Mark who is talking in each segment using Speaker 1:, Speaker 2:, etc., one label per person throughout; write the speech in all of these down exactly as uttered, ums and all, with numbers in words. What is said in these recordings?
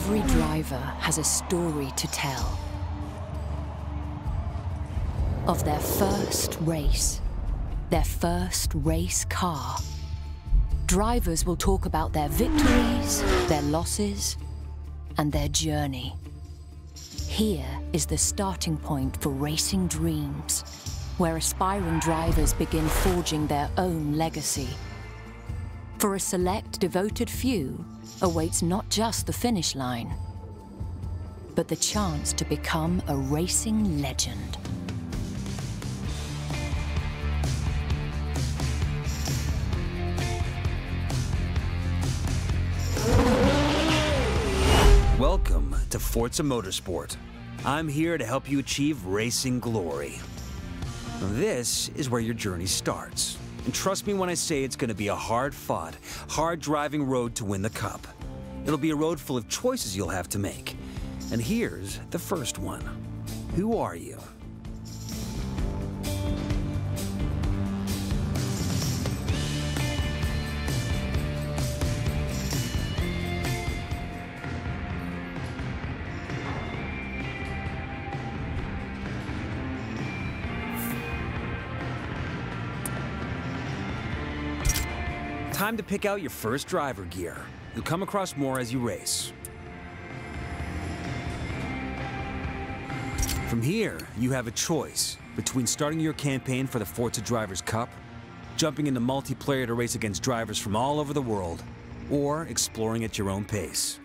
Speaker 1: Every driver has a story to tell. Of their first race, their first race car. Drivers will talk about their victories, their losses, and their journey. Here is the starting point for racing dreams, where aspiring drivers begin forging their own legacy. For a select, devoted few awaits not just the finish line, but the chance to become a racing legend.
Speaker 2: Welcome to Forza Motorsport. I'm here to help you achieve racing glory. Now, this is where your journey starts. And trust me when I say it's going to be a hard-fought, hard-driving road to win the Cup. It'll be a road full of choices you'll have to make. And here's the first one. Who are you? Time to pick out your first driver gear. You'll come across more as you race. From here, you have a choice between starting your campaign for the Forza Drivers' Cup, jumping into multiplayer to race against drivers from all over the world, or exploring at your own pace.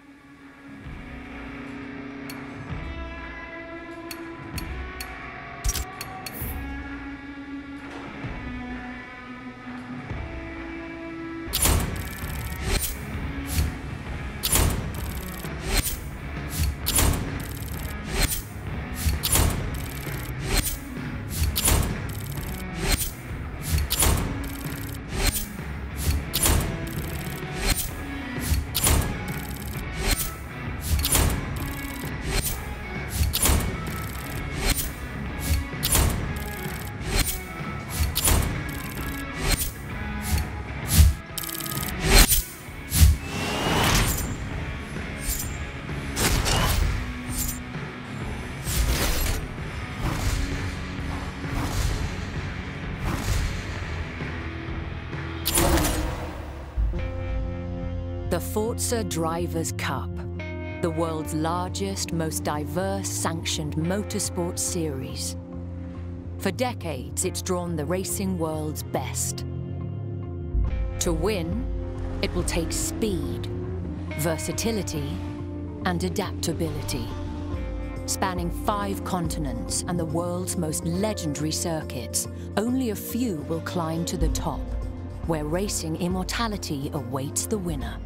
Speaker 1: The Forza Drivers' Cup, the world's largest, most diverse sanctioned motorsport series. For decades, it's drawn the racing world's best. To win, it will take speed, versatility, and adaptability. Spanning five continents and the world's most legendary circuits, only a few will climb to the top, where racing immortality awaits the winner.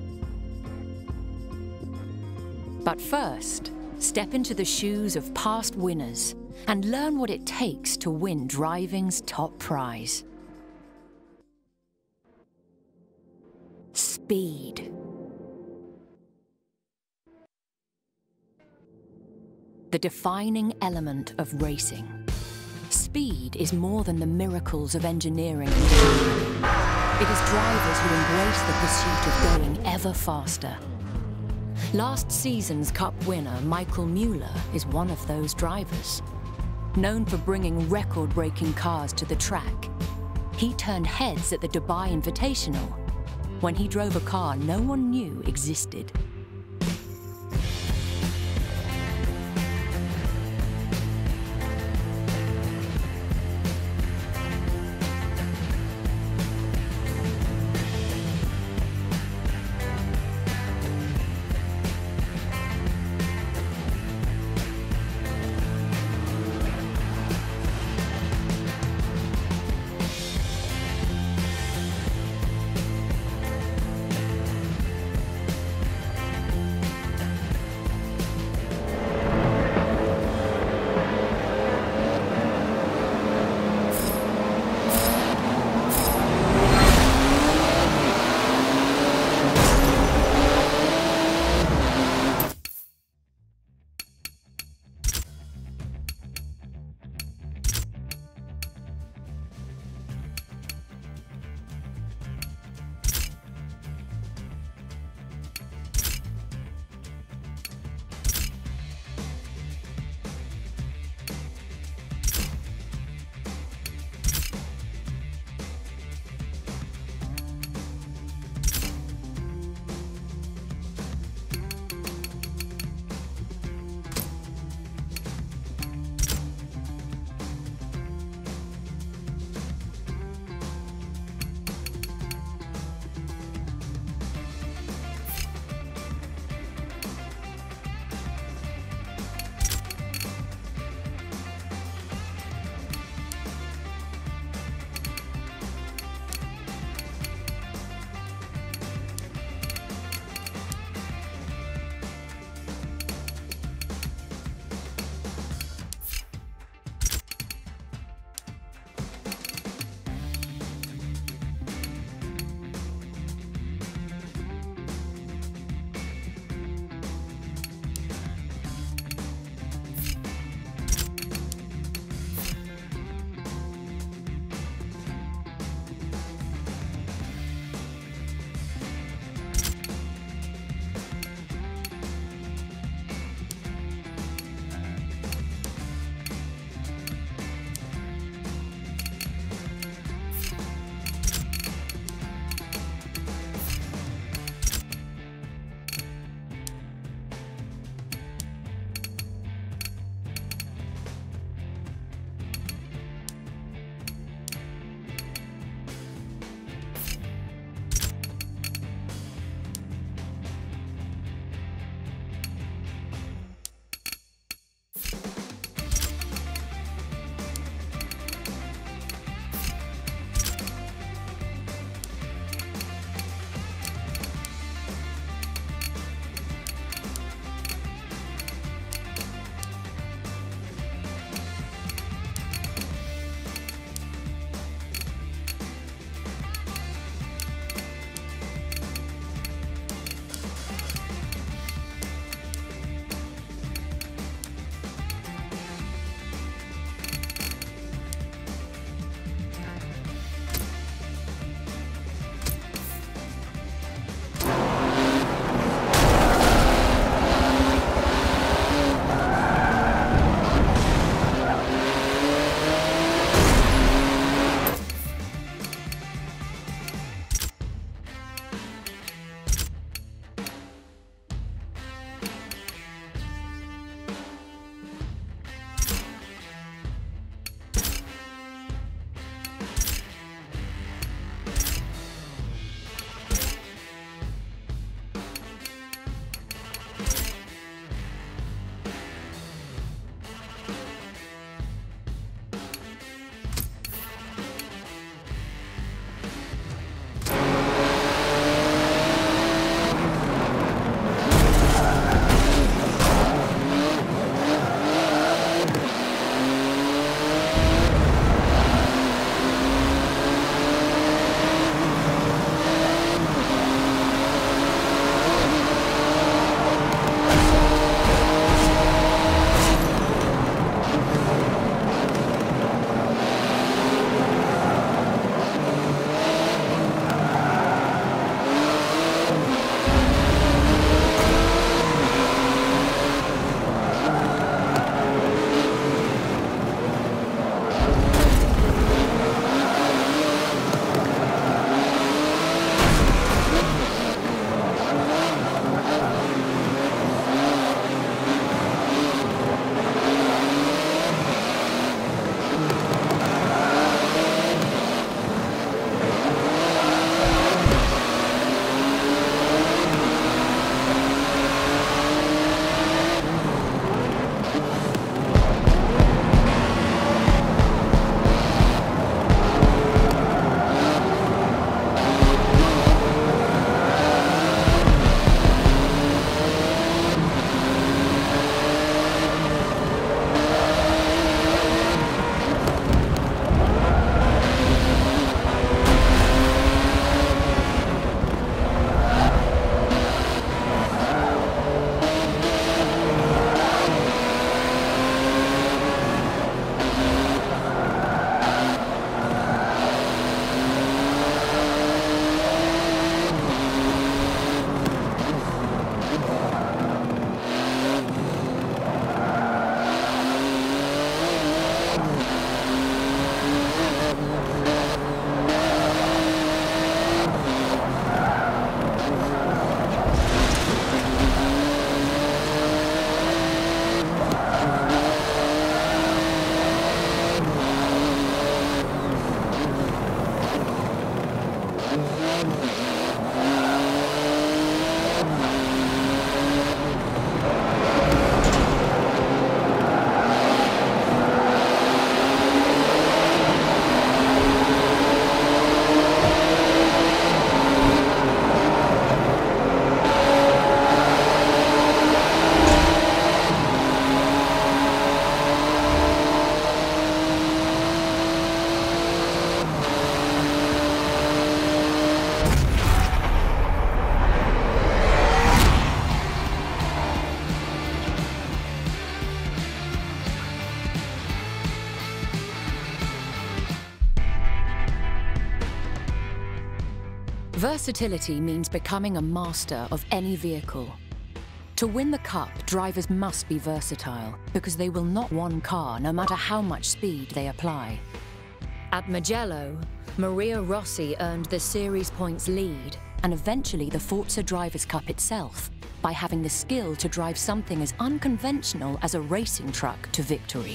Speaker 1: But first, step into the shoes of past winners and learn what it takes to win driving's top prize. Speed. The defining element of racing. Speed is more than the miracles of engineering and engineering. It is drivers who embrace the pursuit of going ever faster. Last season's Cup winner, Michael Mueller, is one of those drivers. Known for bringing record-breaking cars to the track, he turned heads at the Dubai Invitational when he drove a car no one knew existed. Versatility means becoming a master of any vehicle. To win the Cup, drivers must be versatile, because they will not one car no matter how much speed they apply. At Mugello, Maria Rossi earned the series points lead, and eventually the Forza Drivers' Cup itself, by having the skill to drive something as unconventional as a racing truck to victory.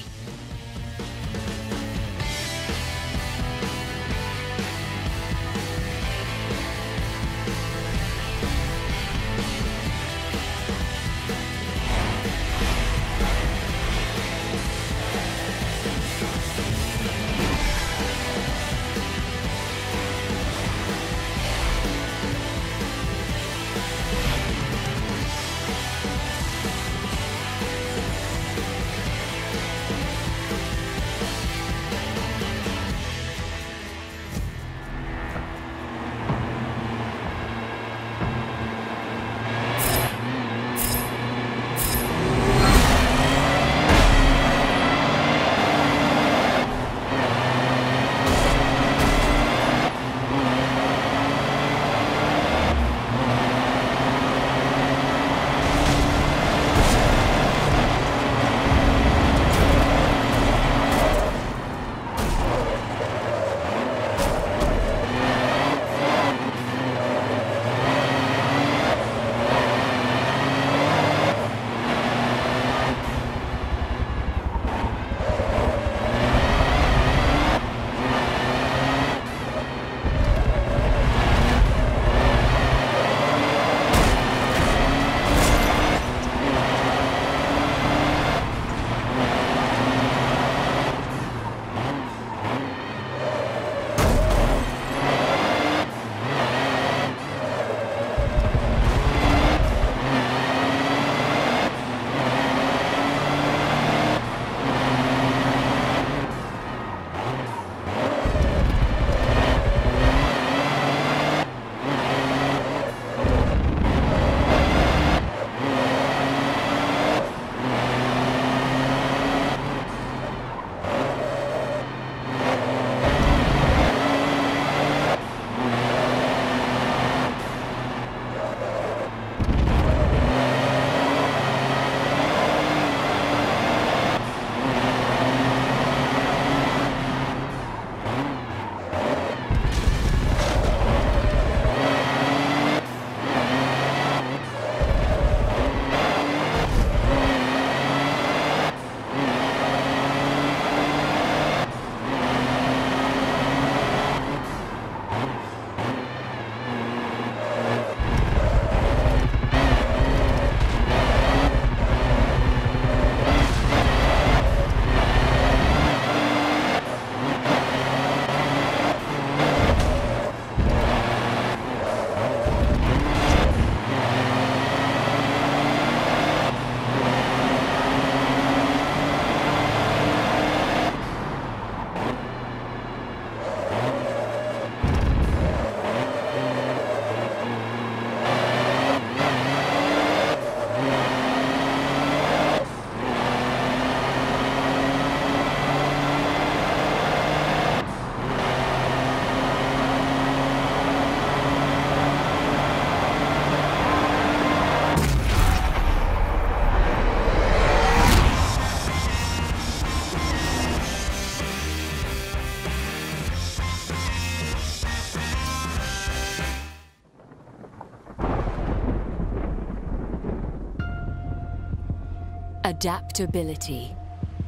Speaker 1: Adaptability.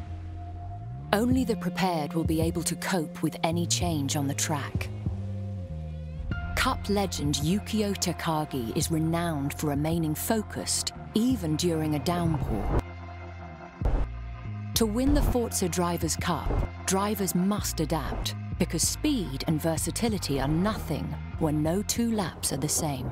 Speaker 1: Only the prepared will be able to cope with any change on the track. Cup legend Yukio Takagi is renowned for remaining focused, even during a downpour. To win the Forza Drivers' Cup, drivers must adapt, because speed and versatility are nothing when no two laps are the same.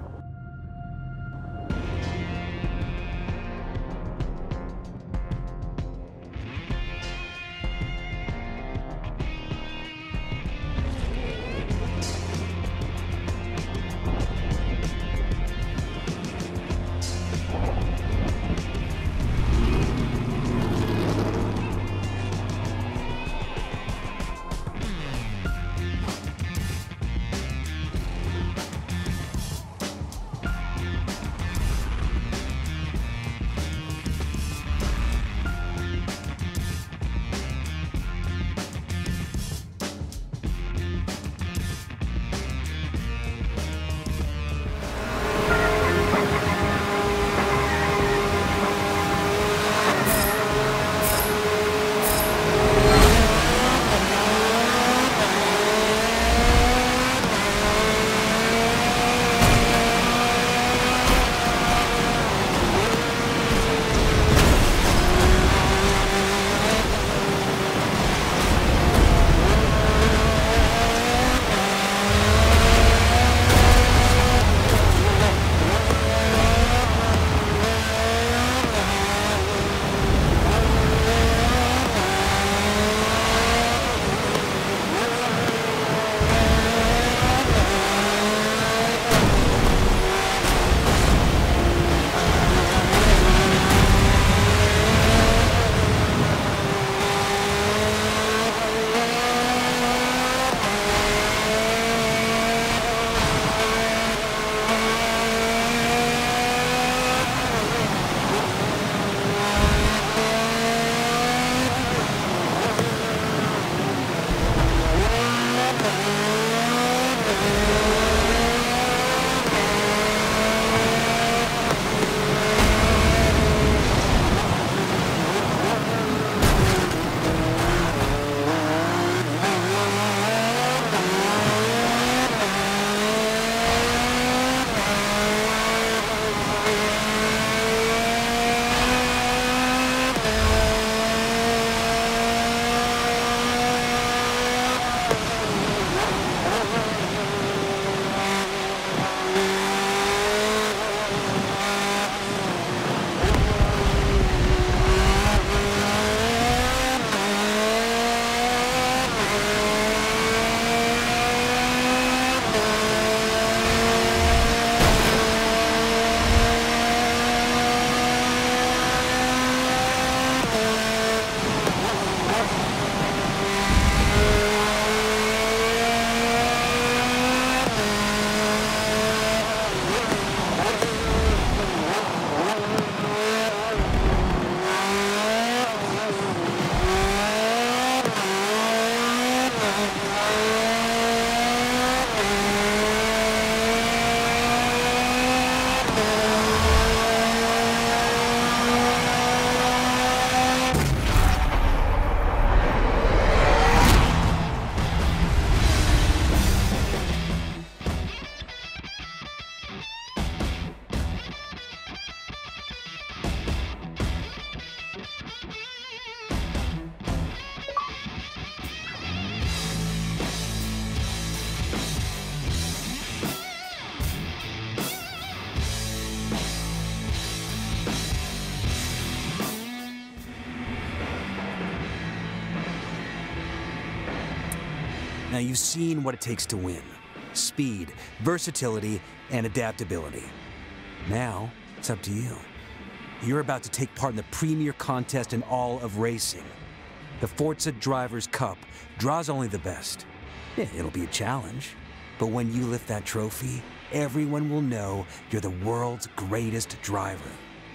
Speaker 2: Now, you've seen what it takes to win. Speed, versatility, and adaptability. Now, it's up to you. You're about to take part in the premier contest in all of racing. The Forza Drivers' Cup draws only the best. Yeah, it'll be a challenge. But when you lift that trophy, everyone will know you're the world's greatest driver.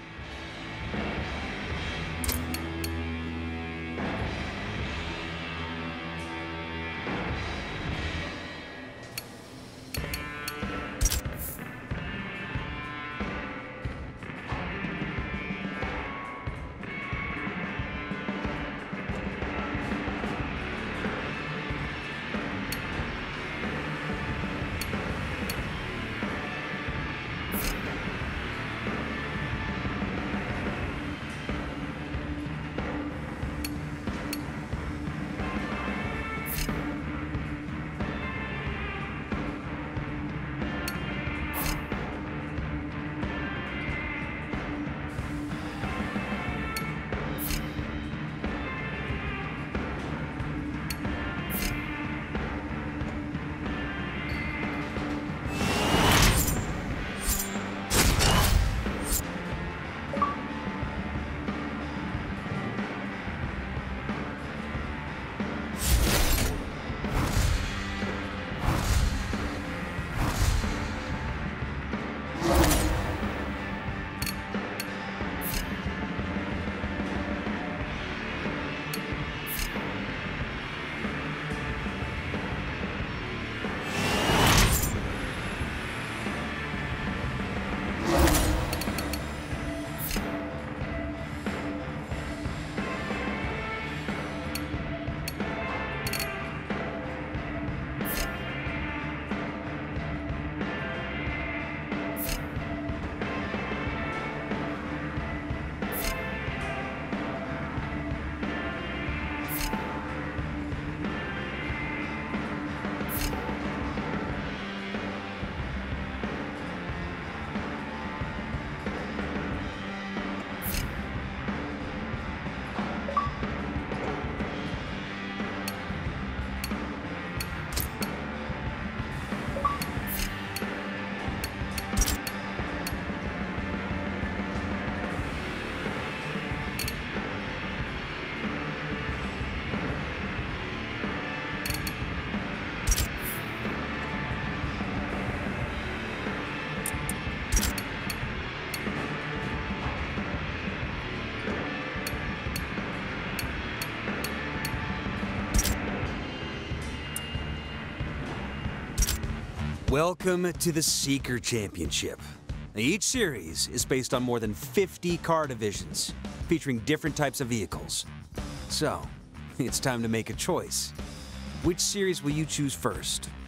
Speaker 2: Welcome to the Seeker Championship. Now, each series is based on more than fifty car divisions, featuring different types of vehicles. So, it's time to make a choice. Which series will you choose first?